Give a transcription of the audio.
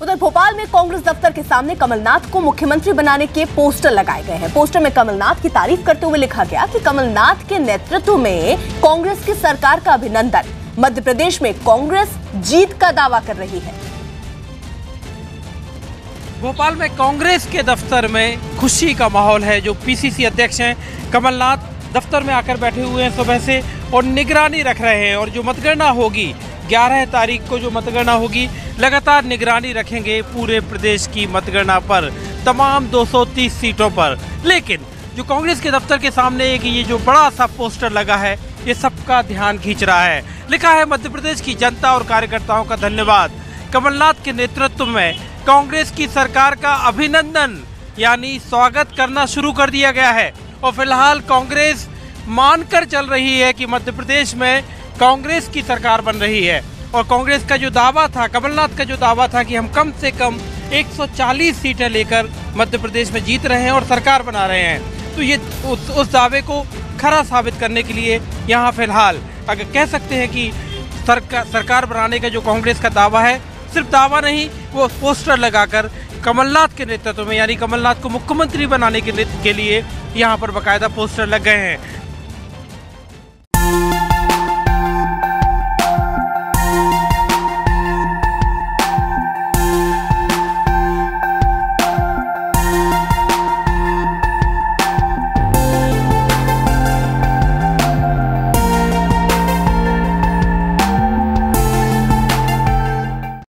उधर भोपाल में कांग्रेस दफ्तर के सामने कमलनाथ को मुख्यमंत्री बनाने के पोस्टर लगाए गए हैं। पोस्टर में कमलनाथ की तारीफ करते हुए लिखा गया कि कमलनाथ के नेतृत्व में कांग्रेस की सरकार का अभिनंदन। मध्य प्रदेश में कांग्रेस जीत का दावा कर रही है। भोपाल में कांग्रेस के दफ्तर में खुशी का माहौल है। जो पीसीसी अध्यक्ष हैं कमलनाथ दफ्तर में आकर बैठे हुए हैं सुबह से और निगरानी रख रहे हैं। और जो मतगणना होगी 11 तारीख को, जो मतगणना होगी, लगातार निगरानी रखेंगे पूरे प्रदेश की मतगणना पर, तमाम 230 सीटों पर। लेकिन जो कांग्रेस के दफ्तर के सामने एक ये जो बड़ा सा पोस्टर लगा है, ये सबका ध्यान खींच रहा है। लिखा है मध्य प्रदेश की जनता और कार्यकर्ताओं का धन्यवाद, कमलनाथ के नेतृत्व में कांग्रेस की सरकार का अभिनंदन, यानी स्वागत करना शुरू कर दिया गया है। और फिलहाल कांग्रेस मानकर चल रही है कि मध्य प्रदेश में कांग्रेस की सरकार बन रही है। और कांग्रेस का जो दावा था, कमलनाथ का जो दावा था कि हम कम से कम 140 सीटें लेकर मध्य प्रदेश में जीत रहे हैं और सरकार बना रहे हैं, तो ये उस दावे को खरा साबित करने के लिए यहाँ फिलहाल अगर कह सकते हैं कि सरकार बनाने का जो कांग्रेस का दावा है, सिर्फ दावा नहीं, वो पोस्टर लगाकर कमलनाथ के नेतृत्व में, यानी कमलनाथ को मुख्यमंत्री बनाने के लिए यहाँ पर बाकायदा पोस्टर लग गए हैं।